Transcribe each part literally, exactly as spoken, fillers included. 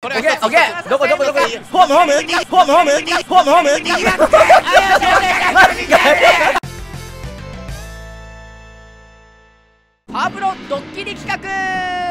これオッケーオッケー。どこどこどこ。ホームホームホームホームホームホームホーム。 パワプロドッキリ企画。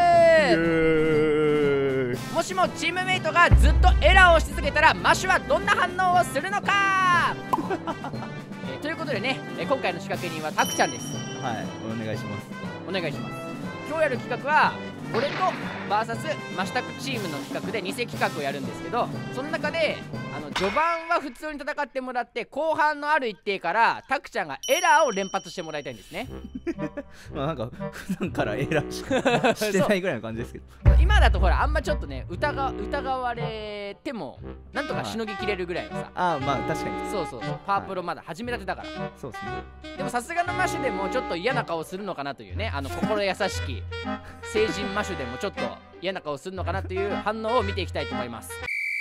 もしもチームメイトがずっとエラーをし続けたらマッシュはどんな反応をするのか。えー、ということでね、えー、今回の仕掛け人はタクちゃんです。 はい、お願いします。 お願いします。今日やる企画は俺と ブイエス マシタクチームの企画で偽企画をやるんですけど、その中であの序盤は普通に戦ってもらって、後半のある一定からタクちゃんがエラーを連発してもらいたいんですね。 まあなんか普段からエラーしかしてないぐらいの感じですけど今だとほらあんまちょっとね疑疑われてもなんとかしのぎきれるぐらいのさ、 ああまあ確かにそうそうそう、パワープロまだ始めたてだから、 そうですね。 でもさすがのマッシュでもちょっと嫌な顔するのかなというね、あの心優しき成人マッシュでもちょっと嫌な顔するのかなという反応を見ていきたいと思います。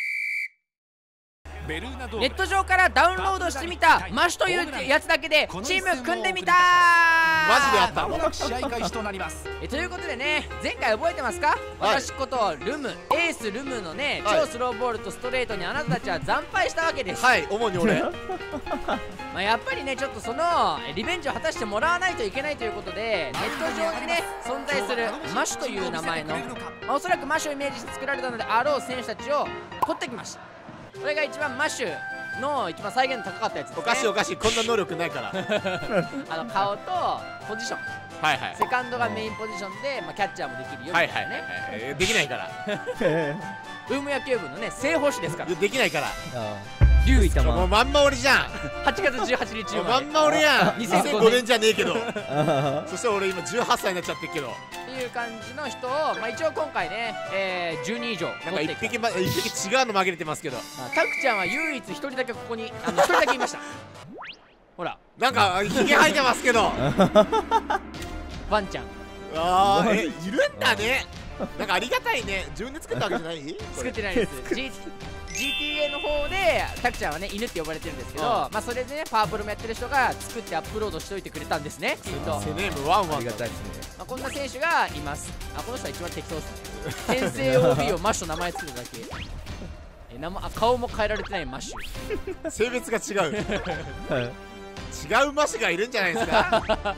ネット上からダウンロードしてみたマッシュというやつだけでチーム組んでみたー。 マジであったの？ 試合開始となります。 えということでね、前回覚えてますか、はい、私ことルムエースルムのね、はい、超スローボールとストレートにあなたたちは惨敗したわけです。 はい、主に俺まあやっぱりねちょっとそのリベンジを果たしてもらわないといけないということで、ネット上にね存在するマッシュという名前の、まあ、おそらくマッシュをイメージして作られたのであろう選手たちを取ってきました。これが一番マッシュの一番再現の高かったやつですね。 おかしいおかしい、こんな能力ないからあの顔とポジション、 はいはい、 セカンドがメインポジションで、まあ、キャッチャーもできるよみたいなね、 はいはい、できないからウーム野球部のね正捕手ですから。 できないから、 龍一もうまんま俺じゃん。 はちがつじゅうはちにちまんま俺やん。にせんごねんじゃねえけどそして俺今じゅうはっさいになっちゃってるけどっていう感じの人を、まあ、一応今回ね、えー、じゅうにん以上なんか一匹、ま、一匹違うの紛れてますけど、 タクちゃんは唯一一人だけここにあの一人だけいましたほらなんかひげ生えてますけどワンちゃん、 ああ、え、いるんだね。なんかありがたいね。自分で作ったわけじゃない作ってないです。Gジーティーエー の方でタクちゃんはね犬って呼ばれてるんですけど、まあそれでねパワープロもやってる人が作ってアップロードしといてくれたんですね。きっとセネームワンワン、ありがたいですね。まあこんな選手がいます。あ、この人は一番適当ですね。先生 オービー をマッシュの名前作るだけ。え名前あ顔も変えられてないマッシュ。 性別が違う違うマッシュがいるんじゃないですかあ、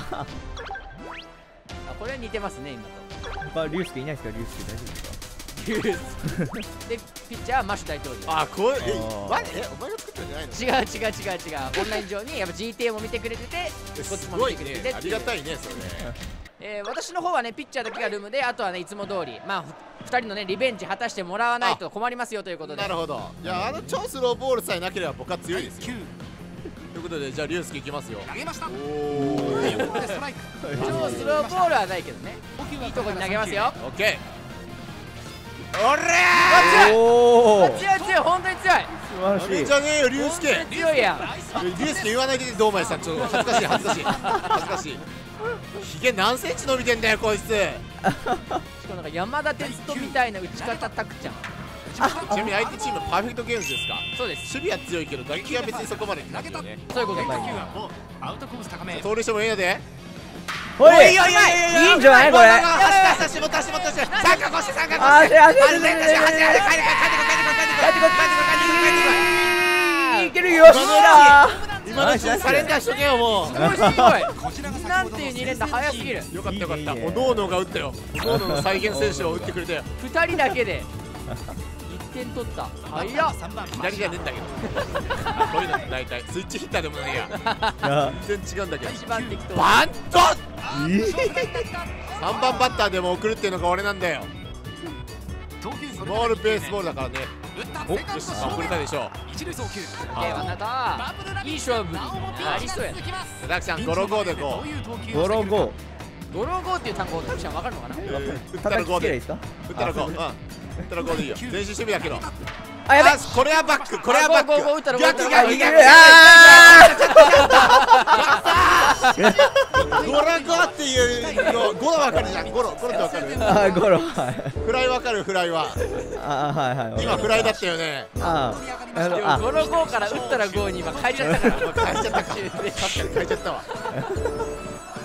これは似てますね今と。 あ、リュウスケいないですか？リュウスケ大丈夫ですか？ でピッチャーはマッシュ大統領。 あ、こうえ、マジえ、お前が作ったんじゃないの？ 違う違う違う違う。オンライン上にやっぱ ジーティーエー も見てくれてて、こっちも見てくれてて、 ありがたいねそれね。 えー、私の方はねピッチャーだけがルームで、あとはねいつも通りまあふたりのねリベンジ果たしてもらわないと困りますよということで。 なるほど。いや、あの超スローボールさえなければ僕は強いですよ。ということでじゃあリュウスケいきますよ。 投げました。おお、 超スローボールはないけどね、いいとこに投げますよ。 オッケー。おらー、おー、強い強い、本当に強い。 素晴らしい。 じゃねえよリュウスケ。 強いやん。 リュウスケ言わないで堂前さん、ちょっと恥ずかしい恥ずかしい恥ずかしい。ひげ何センチ伸びてんだよこいつ。しかもなんか山田哲人みたいな打ち方タクちゃん。 ちなみに相手チームパーフェクトゲームズですか？ そうです。 守備は強いけど打撃は別にそこまで投げたね。 そういうことだ。 アウトコース高め。 盗塁してもいいので。 ほい、いいんじゃないこれ。 足しも足しも足しも三角押して三角押して。 足足足足足足足足足足いけるよっしゃー。今のうちにサレンダーしとけよもう。 すごいすごい。なんていうに連打早すぎる。 よかったよかった。おのおのが打ったよ。おのおのの再現選手を打ってくれて。 二人だけでいってん取った。早っ。 左じゃねえんだけど。こういうの大体スイッチヒッターでもねえや。全然違うんだけど。 一番適当。 バント。さんばんバッターでも送るっていうのが俺なんだよ。スモールベースボールだからね。お、よし、送れたでしょう。 ではあなたいい勝負になりそうやな。 タクちゃんゴロゴーでこう。ゴロゴー。 ゴロゴーっていう単語タクちゃんわかるのかな？ 打ったらゴーでいいですか？打ったらゴー。うん。打ったらゴーでいいよ。前進守備だけど。 あ、やべ。 これはバック。これはバック。 ゴーゴー打ったらゴー。 逆逆逆。ゴロゴーっていうのゴロわかるじゃん。ゴロゴロってわかる？ あ、ゴロ。 フライわかる？フライは。 あ、はいはい。 今フライだったよね。 ああ。ゴロゴーから打ったらゴーに今変えちゃったから。 変えちゃったか。確かに変えちゃったわ。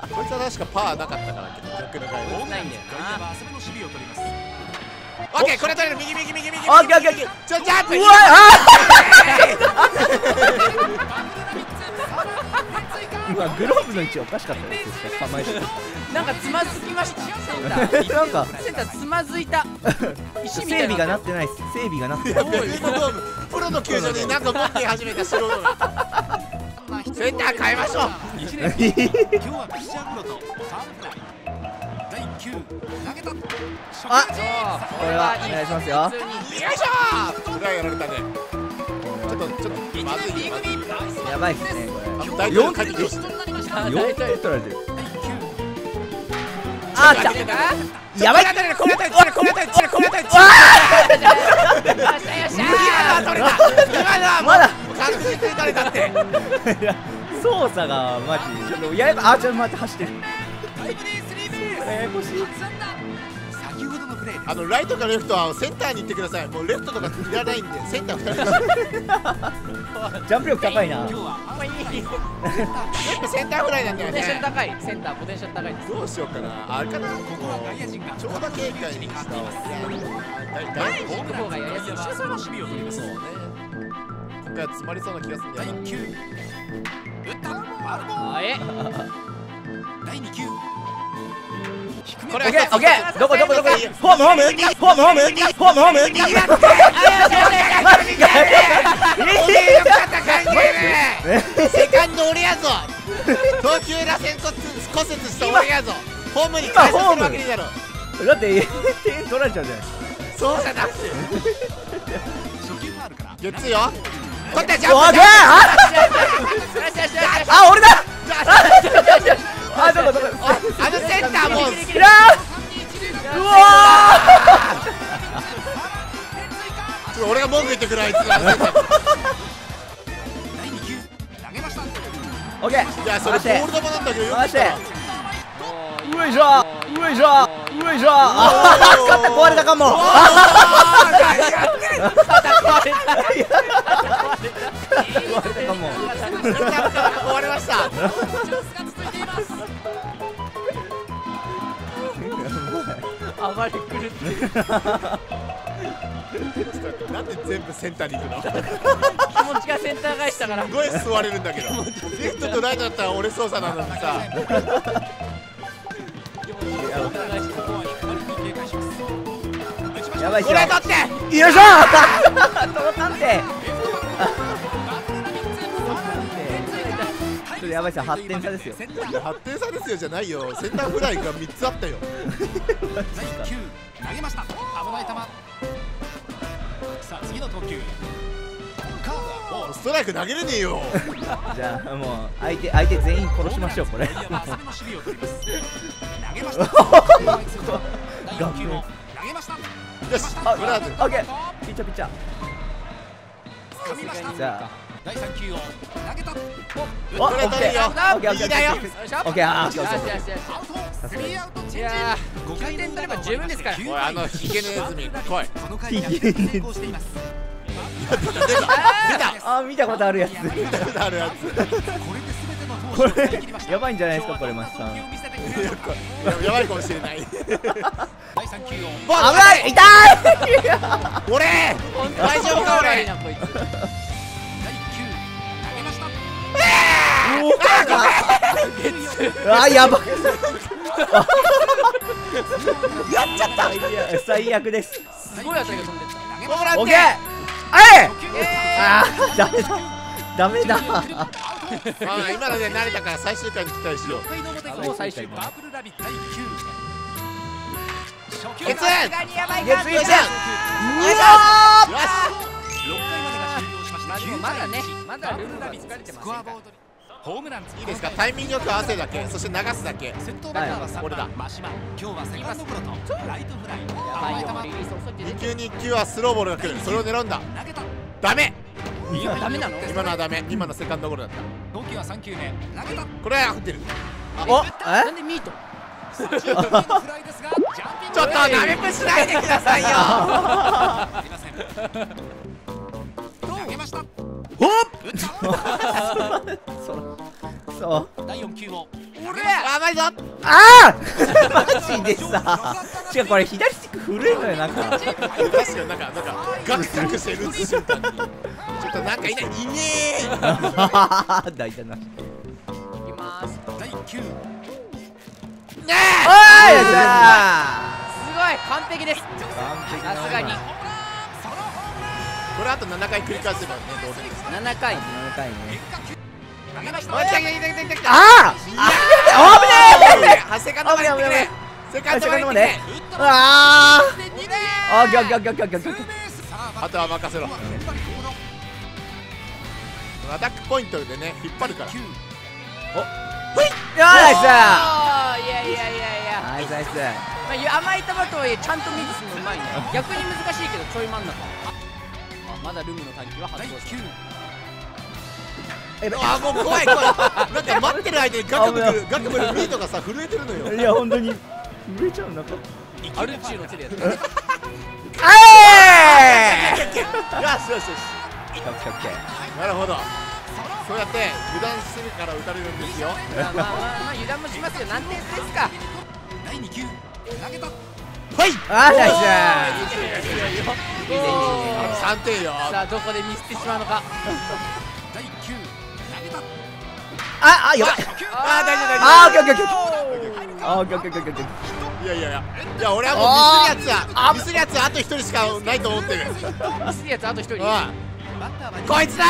こいつは確かパーなかったからけど逆のガイド。 ないんだよ外野は浅めの守備を取ります。 オッケー、これ取れる。右右右右右。 オッケーオッケーオッケー。 ちょジャンプ。 うわあ今グローブの位置おかしかったですよ構えてなんかつまずきましたセンターなんかセンターつまずいた石みたいな整備がなってないです整備がなってないベストドームプロの球場になんか持って始めた素人がセンター変えましょう。 いちねん今日はピッチャーゴロとファウルフライだいきゅう投げたあそうこれはお願いしますよ普通によいしょー裏やられたね。ちょっとちょっとまずいまずい。 やばいっすねこれ大体帰ってきました。 あよんてん取られてるああー来たやばいこれ当たりこれ当たりこれ当たりこれ当たりよっしゃよっしゃ今のは取れた。今のはまだ確実に取れたって。 いや操作がマジちょっとやればあちょっと待って走ってるややこしい先ほどのプレーあのライトかレフトはセンターに行ってください。もうレフトとかいらないんでセンターふたりです。 ジャンプ力高いな今日はあんまいい全部センターフライなんだよポテンシャルね。 高いセンターポテンシャル高いですどうしようかな。あれかな。 ここは外野陣が長打警戒にした大大行く方がやりやすい後ろの守備を取りますそうね。今回は詰まりそうな気がするんだよな。 だいきゅう打ったファウルボールあえだいに球低めこれオッケーオッケーどこどこどこいいよホームホームホームホームホームホームセカンド俺やぞ。投球螺旋骨骨折した俺やぞ。ホームに返させるわけにだろ。 だって点取られちゃうじゃないそうじゃなくて初球ファウルからゲッツーよ。取ったジャンプオッケーああ俺だあどこどこあのセンターもういらーうわちょっと俺が文句言ってくるあいつら。 だいに球投げましたーオッケーいやそれボール球なんだけどよく回して来たな。 よいしょよいしょよいしょあー肩壊れたかも壊れたかも終わりました。 暴れ狂ってるなんで全部センターに行くの。 気持ちがセンター返したからすごい座れるんだけど。レフトとライトだったら俺操作なのにさ。 やばいっすよこれ取ってよいしょ届かんてちょっとやばいっすよはってん差ですよいやはってん差ですよじゃないよ。センターフライがみっつあったよ。 だいきゅう投げました危ない球さあ次の投球カーブはボールストライク投げれねえよ。 じゃあもう相手相手全員殺しましょうこれ外野は浅めの守備を取ります投げましただいよん球も投げましたよしあブラーズオッケーピッチャーピッチャー掴みましたじゃだいさん球を投げたあこれ取るよ。 オッケーオッケー右だよ。 オッケーオッケーあーよしよしよしよしアウトスリーアウトチェンジいやーごかいてん取れば十分ですからおいあのヒゲネズミ来い。 この回逆転成功しています出た出あー見たことあるやつた出たあるやつ。 これで全ての投手を使い切りましたやばいんじゃないですかこれマシさん今日はどんな投球を見せてくれるのかややばいかもしれない。 だいさん球をボール危ない痛い俺大丈夫か俺。 悪いなこいつだいきゅう投げましたあーやばやっちゃった最悪ですすごい当たりが飛んでった投げましホームランってオッケーあれあーダメだダメだあ今ので慣れたから最終回に期待しよう。 た回の表もう最終バープルラビだいきゅう初球ゲッツーさすがにやばいゲッツーいっちゃうよしろっかいまでが終了しましたまあでもまだねまだルールがバープルラビ疲れてスませんからコアボードにホームランいいですかタイミングよく合わせるだけそして流すだけ。 先頭バッターはさん俺だばん真島今日はセカンドゴロとライトフライはい甘い球リリース遅いって出にて球にいっ球はスローボールが来る。それを狙うんだ。 投げたダメ。 いやダメなの今のはダメ。今のセカンドゴロだった。 投球はさん球目投げたこれは振ってる。 おなんでミート左中間へのフライですがジャンピングちょっとなめくしないでくださいよ。 ありません投げましたほっ打ったそうそうだいよん球を俺甘いぞ。 あーマジでさ違うこれ左スティック古いのよなんか確かになんかなんかガクガクしてる瞬間にちょっとなんかいないいねえ。 大体ないきまます。 だいきゅう。 ねおーいよっしゃすごい完璧です。 完璧さすがにこれあとななかい繰り返せばね同点です。 ななかい。 ななかいね。 投げました。 おい来た来た来た来た来た。 あああ危ねあセカンドまで行ってくれ。セカンえセドまカンドまでで行ってくれ。 うわーあギョギョギョギョギョギョあとは任せろ。アタックポイントでね引っ張るから。 よーナイスあーいやいやいやいや、 ナイスナイスまあゆ甘い球とはいえちゃんとミスするのうまいね。逆に難しいけどちょい真ん中。あまだルムの短期は発動しない。 えべあもう怖い怖い。なんか待ってる間にガクブルガクブルミートがさ震えてるのよ。 いや本当に震えちゃうのかアルチューの手でやってる。 あえよしよしよし。 ーオッケーオッケーなるほど。そうやって油断するから打たれるんですよ。 まあまあまあまあ油断もしますよ。何点ですか。 だいに球投げた。 はいあーナイスいいねいいねさんてんよ。 さあどこでミスってしまうのか。 だいきゅう投げた。 ああやばいあー大丈夫大丈あーオッケーオッケーオッケーあーオッケーオッケーオッケーオッケー夫。いやいやいやいや俺はもうミスるやつはミスるやつはあとひとりしかないと思ってる。 ミスるやつあと一人。 うんバッターはこいつだ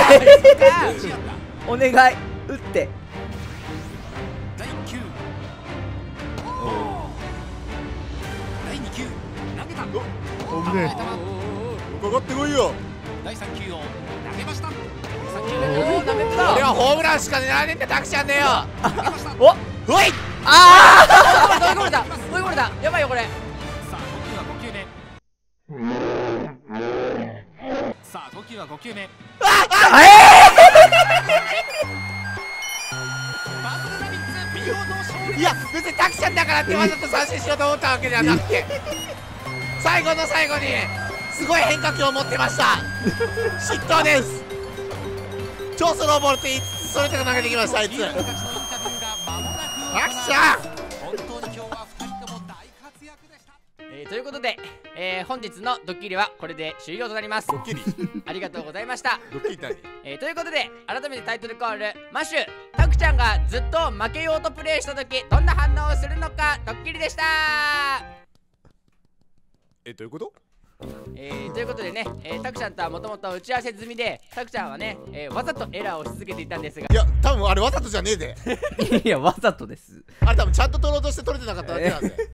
お願い打ってだいきゅう。だいに球投げた。 お危ねえかかってこいよ。 だいさん球を投げました。 おおダメだ。 俺はホームランしか狙わねえってタクちゃんだよ。 投げました。 おおいあ追い込めた追い込めた。やばいよこれ。 さあ投球はご球目。さあ投球はご球目。 あえバブルラビッツ見事勝利。 いや別にタクちゃんだからってわざと三振しようと思ったわけではなくて最後の最後にすごい変化球を持ってました。失投です。超スローボールって言いつつそれとか投げてきましたあいつ。 リーダーたちのインタビューが間もなくタクちゃん本当に今日はふたりとも大活躍でした。 えーということで、えー本日のドッキリはこれで終了となります。 ドッキリありがとうございました。 ドッキリ何えーということで改めてタイトルコールマッシュタクちゃんがずっと負けようとプレイした時どんな反応をするのかドッキリでした。 えどういうこと？ えーということでね、えータクちゃんとはもともと打ち合わせ済みでタクちゃんはね、えーわざとエラーをし続けていたんですがいや多分あれわざとじゃねえでいやわざとですあれ多分ちゃんと取ろうとして取れてなかっただけなんで